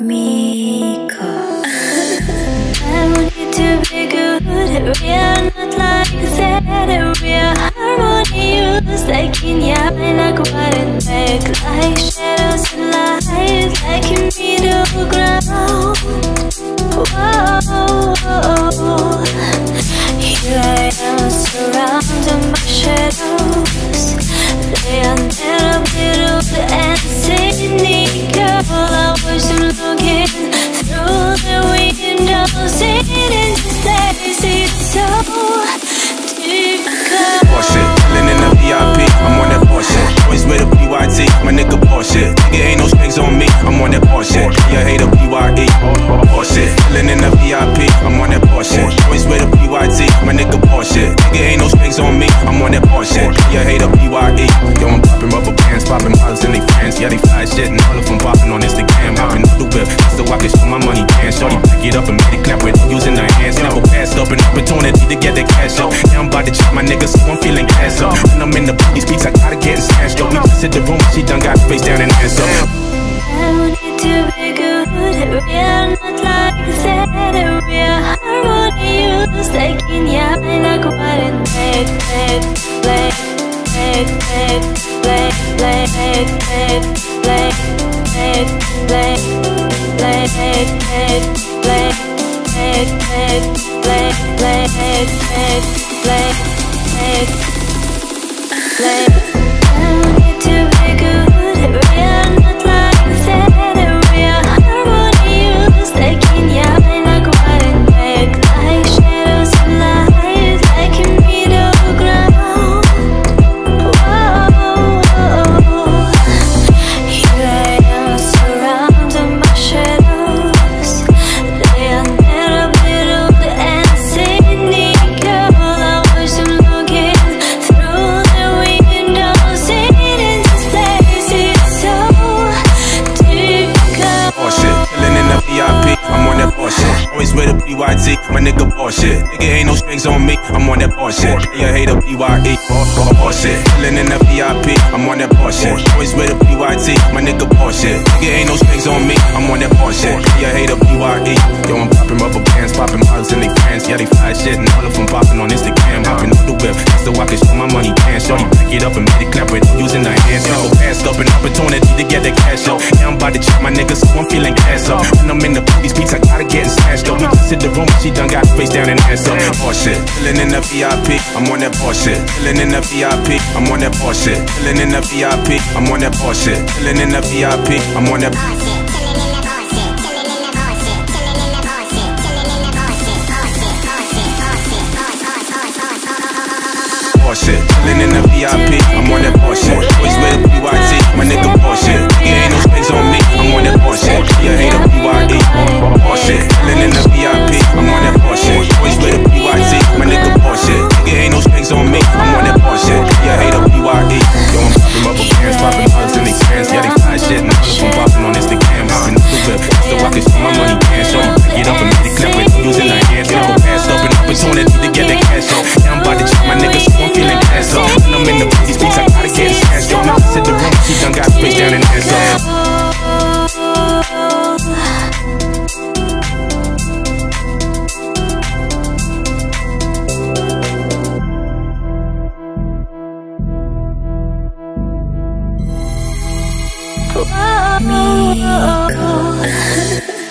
Miko. I want you to be good. We are not like that. We are harmonious, like in your mind, like white and black, like shadows and light, like in middle ground. Whoa, here I am, surrounded by shadows. They are never middle and cynical. I was looking through the windows in this place. It's so typical. Bullshit, chillin' in the VIP, I'm on that bullshit. Always with a BYT, my nigga bullshit. Nigga ain't no strings on me, I'm on that bullshit. Yeah, hate a BYE, bullshit. Chillin' in the VIP, I'm on that bullshit. Always with a BYT, my nigga bullshit. Nigga ain't no strings on me, I'm on that bullshit. Yeah, hate a BYE. Yo, I'm poppin' rubber bands, poppin' bottles in they fans. Yeah, they fly shit and all of them poppin' on Instagram. Hoppin' through the whip, so I can show my money dance. Shorty pick it up and make it clap with using her hands. Never passed up an opportunity to get that cash up. Now I'm about to check my niggas, so I'm feeling gas up. When I'm in the these beats, I gotta get smashed up. We just hit the room, she done got face down and ass up. I want you to be good. We are not like that. We are harmonious, like in your mind, like white and black, black, black, black, black, black, black, black, black, black, black, black, black, black, black, black. I want you to be good. We are not like that. We are harmonious, like in your mind, like white and black, like shadows and light, like in middle ground. Whoa, here I am, surrounded by shadows. They are never middle and cynical. I was looking through the windows in this place. It's so typical. Bullshit, chillin' in the VIP, I'm on that bullshit. Always with a BYT, my nigga bullshit. Nigga ain't no strings on me, I'm on that bullshit. Yeah, hate a BYE, bullshit. Chillin' in the VIP, I'm on that bullshit. Always with a BYT, my nigga bullshit. Nigga ain't no strings on me, I'm on that bullshit. Yeah, hate a BYE. Yo, I'm poppin' rubber bands, poppin' bottles in they fans. Yeah, they fly shit and all of them poppin' on Instagram. Hoppin' through the whip, so I can show my money dance. Shorty pick it up and make it clap with using her hands. Never passed up an opportunity to get that cash up. Now I'm about to check my niggas, so I'm feeling gas up. When I'm in the these beats, I gotta get smashed up. We just hit the room, she done got face down and ass up. Bullshit, chillin' in the VIP, I'm on that bullshit. Chillin' in the VIP, I'm on that bullshit. Chillin' in the VIP, I'm on that bullshit. Chillin' in the VIP, I'm on that bullshit. Bullshit, chillin' in the VIP, I'm on that bullshit. Always with a BYT, my nigga bullshit. Yeah, ain't no strings on me, I'm on that bullshit. Yeah, hate a BYE, bullshit. Chillin' in the VIP, I'm on that bullshit. Always with a BYT, my nigga bullshit. Yeah, ain't no strings on me, I'm on that bullshit. Yeah, hate a BYE. Yo, I'm poppin' rubber bands, poppin' bottles in they fans. Yeah, they fly shit and all of them poppin' on Instagram. Hoppin' through the whip, so I can show my money dance. Shorty pick it up and make it clap with using her hands. Never passed up an opportunity to get that cash up. Now I'm about to check my niggas, so I'm feeling gas up. When I'm in the these beats, I gotta get smashed up. Now sit the room, she done got face down and ass up. Miko.